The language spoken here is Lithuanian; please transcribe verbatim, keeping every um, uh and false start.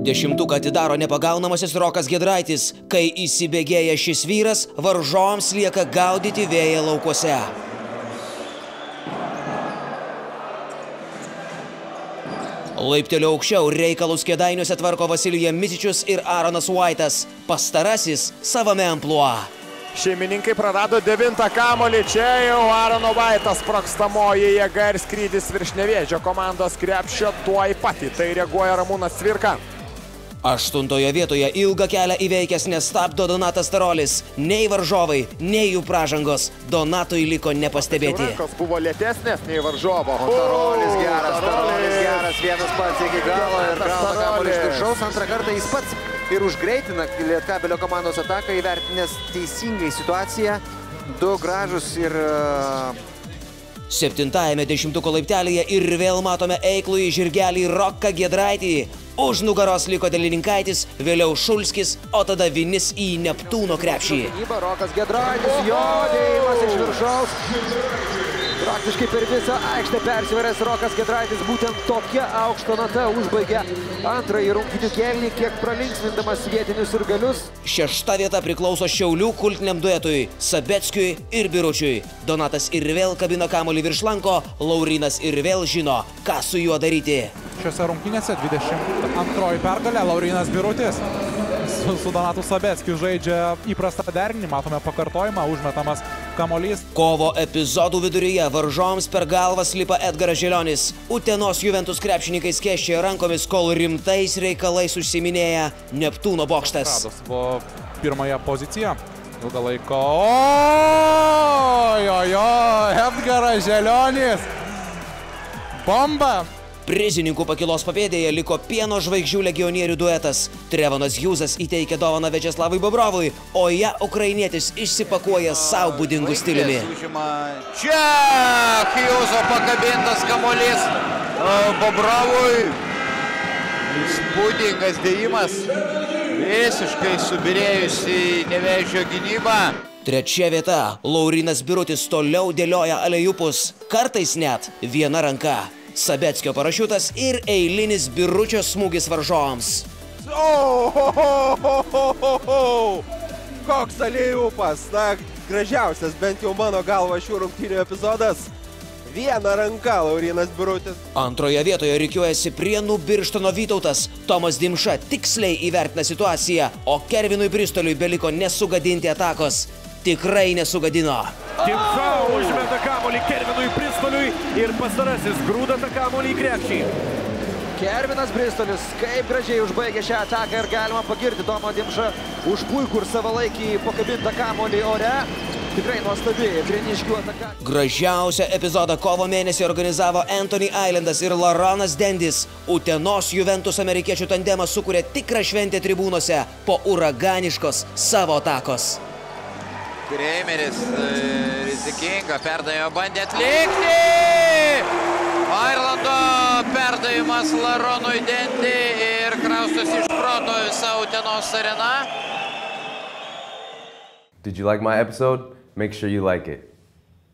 Dešimtuką atidaro nepagaunamasis Rokas Giedraitis. Kai įsibėgėja šis vyras, varžovams lieka gaudyti vėją laukuose. Laipteliu aukščiau reikalus Kėdainiuose tvarko Vasilijus Micičius ir Aaronas Vaitas. Pastarasis savame amplua. Šeimininkai prarado devintą kamuolį. Čia jau Aarono Vaitas sprogstamoji jėga ir skrydis virš Nevėžio komandos krepšio. Tuoj pat į tai reaguoja Ramūnas Cvirka. Aštuntoje vietoje ilgą kelią įveikęs nestabdo Donatas Tarolis. Nei varžovai, nei jų pražangos Donatui liko nepastebėti. Rankos buvo lėtesnės nei varžovo. O Tarolis geras, Tarolis geras, vienas pats iki galo ir gauna kamuolį iš viršaus. Antrą kartą jis pats ir užgreitina Lietkabelio komandos ataką, įvertinęs teisingai situaciją. Du gražus ir... Septintajame dešimtuko laiptelėje ir vėl matome eiklųjį žirgelį Roką Giedraitį. Už nugaros liko Delininkaitis, vėliau Šulskis, o tada Vinis į Neptūno krepšį. Rokas Giedraitis, jo dėjimas iš viršaus. Praktiškai per visą aikštę persiveręs Rokas Giedraitis, būtent tokia aukšta nata užbaigia antrąjį rungtynių kėlinį, kiek pralinksmindamas vietinius sirgalius. Šešta vieta priklauso Šiaulių kultiniam duetui Sabeckiui ir Biručiui. Donatas ir vėl kabina kamuolį virš lanko, Laurynas ir vėl žino, ką su juo daryti. Šiose rungtynėse dvidešimt antroji pergalė, Laurynas Birutis su, su Donatu Sabeckiu žaidžia įprastą derinį, matome pakartojimą, užmetamas kamuolys. Kovo epizodų viduryje varžoms per galvą lipa Edgaras Želionis. Utenos Juventus krepšininkai skėsčia rankomis, kol rimtais reikalais užsiminėja Neptūno bokštas. Rados buvo pirmąją poziciją, ilgą laiko. Ojojo, Edgaras Želionis, bomba! Prizininkų pakilos papėdėje liko pieno žvaigždžių legionierių duetas. Trevonas Hjūzas įteikia dovaną Viačeslavui Bobrovui, o ją ukrainietis išsipakuoja savo būdingų stiliumi. Čia Hjūzo pakabintas kamuolys Bobrovui. Įspūdingas dėjimas, visiškai subirėjusi Nevėžio gynybą. Trečia vieta. Laurynas Birutis toliau dėlioja alejupus, kartais net viena ranka. Sabeckio parašiutas ir eilinis Biručio smūgis varžovams. Oh, ho, ho, ho, ho, ho. Koks alėjupas, na, gražiausias bent jau mano galva šių rungtynių epizodas. Viena ranka Laurynas Birutis. Antroje vietoje rikiuojasi Prienų Birštono Vytautas. Tomas Dimša tiksliai įvertina situaciją, o Kervinui Bristoliui beliko nesugadinti atakos. Tikrai nesugadino. Dimša užmeta kamuolį Kervinui Bristoliui ir pastarasis grūda tą kamuolį į krepšį. Kervinas Bristolis kaip gražiai užbaigė šią ataką ir galima pagirti Tomą Dimšą už puikų ir savalaikį pakabintą kamuolį ore. Tikrai nuostabi prieniškių ataka. Gražiausią epizodą kovo mėnesį organizavo Anthony Islandas ir Laronas Dendis. Utenos Juventus amerikiečių tandemas sukūrė tikrą šventę tribūnose po uraganiškos savo atakos. Kreimeris rizikinga perdavimą bandė atlikti. Airlando perdavimas Laronui Dendi ir kraustosi iš proto visa Utenos arena. Did you like my episode? Make sure you like it.